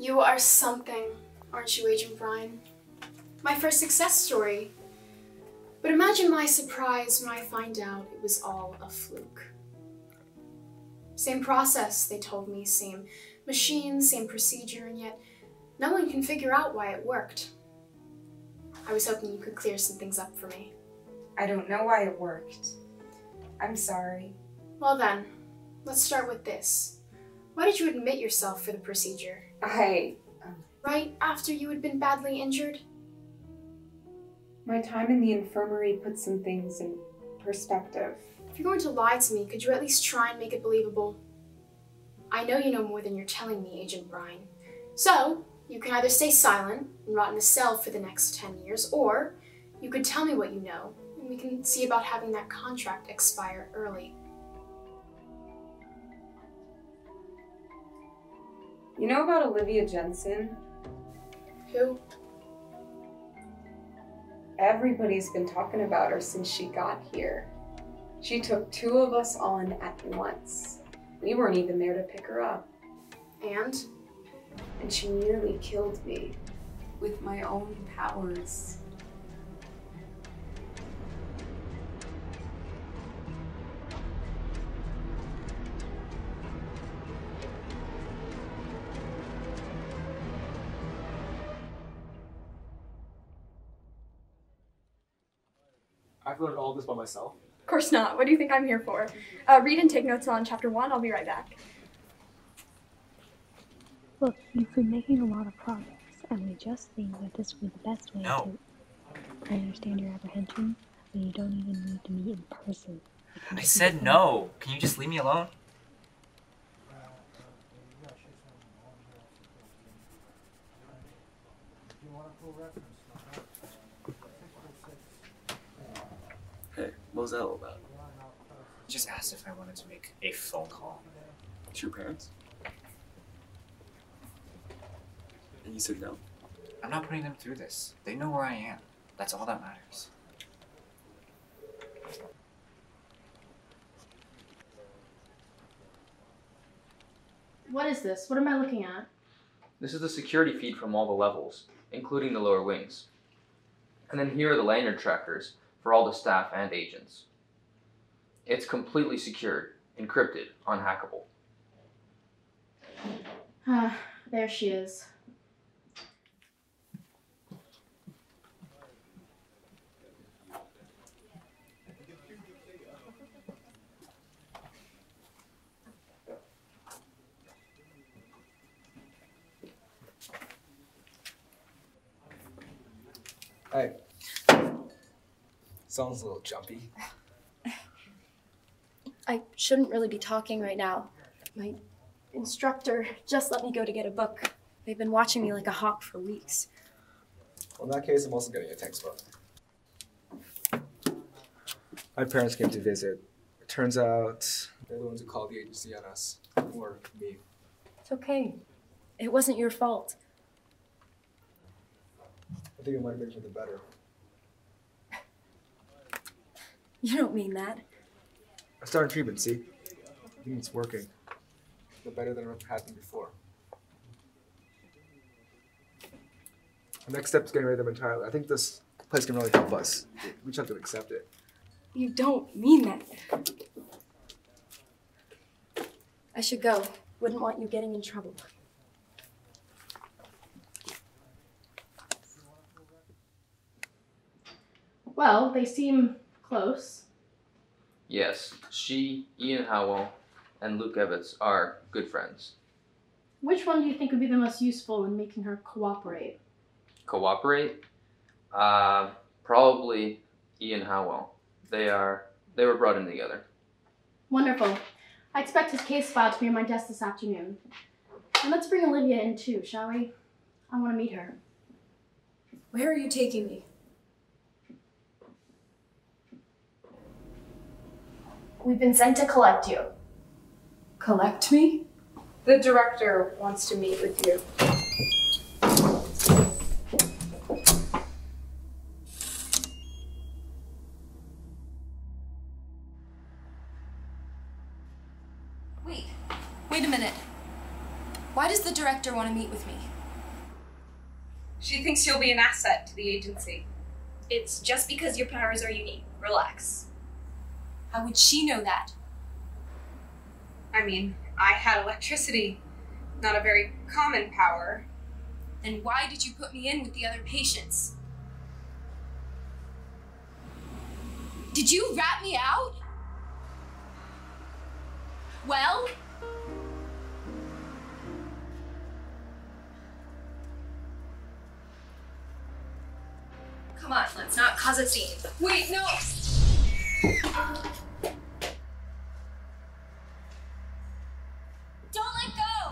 You are something, aren't you, Agent Brian? My first success story. But imagine my surprise when I find out it was all a fluke. Same process, they told me, same machine, same procedure, and yet no one can figure out why it worked. I was hoping you could clear some things up for me. I don't know why it worked. I'm sorry. Well then, let's start with this. Why did you admit yourself for the procedure? Right after you had been badly injured? My time in the infirmary put some things in perspective. If you're going to lie to me, could you at least try and make it believable? I know you know more than you're telling me, Agent Brian. So, you can either stay silent and rot in a cell for the next 10 years, or you could tell me what you know, and we can see about having that contract expire early. You know about Olivia Jensen? Who? Everybody's been talking about her since she got here. She took 2 of us on at once. We weren't even there to pick her up. And she nearly killed me with my own powers. I've learned all this by myself. Of course not. What do you think I'm here for? Read and take notes on chapter 1. I'll be right back. Look, you've been making a lot of progress, and we just think that this would be the best way to... I understand your apprehension, but you don't even need to meet in person. I said no. Can you just leave me alone? Hey, what was that all about? He just asked if I wanted to make a phone call. To your parents? And you said no? I'm not putting them through this. They know where I am. That's all that matters. what is this? What am I looking at? This is the security feed from all the levels, including the lower wings. And then here are the lanyard trackers for all the staff and agents. It's completely secured, encrypted, unhackable. There she is. Hey. Sounds a little jumpy. I shouldn't really be talking right now. My instructor just let me go to get a book. They've been watching me like a hawk for weeks. Well, in that case, I'm also getting a textbook. My parents came to visit. It turns out they're the ones who called the agency on us. Or me. It's okay. It wasn't your fault. I think it might have been for the better. You don't mean that. I started treatment, see? I think it's working. The better than I've had them before. The next step is getting rid of them entirely. I think this place can really help us. We just have to accept it. You don't mean that. I should go. Wouldn't want you getting in trouble. Well, they seem close. Yes, she, Ian Howell, and Luke Evans are good friends. Which one do you think would be the most useful in making her cooperate? Cooperate? Probably Ian Howell. They were brought in together. Wonderful. I expect his case file to be on my desk this afternoon. And let's bring Olivia in too, shall we? I want to meet her. Where are you taking me? We've been sent to collect you. Collect me? The director wants to meet with you. Wait a minute. Why does the director want to meet with me? She thinks she'll be an asset to the agency. It's just because your powers are unique. Relax. How would she know that? I mean, I had electricity. Not a very common power. Then why did you put me in with the other patients? Did you rat me out? Well? Come on, let's not cause a scene. Wait, no! Don't let go!